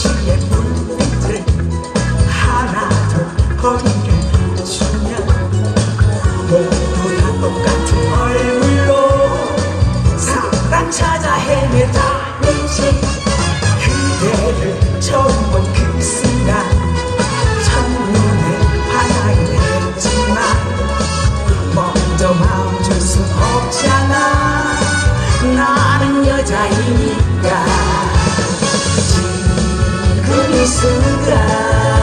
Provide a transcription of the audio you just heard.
도시의 불빛을 하나 둘 거리를 주면 모두 다 똑같은 얼굴로 사랑 찾아 헤매다니지. 그대를 처음 본 그 순간 첫눈에 반하긴 했지만 먼저 마음 줄 순 없잖아. 나는 여자이니까 지금 이 순간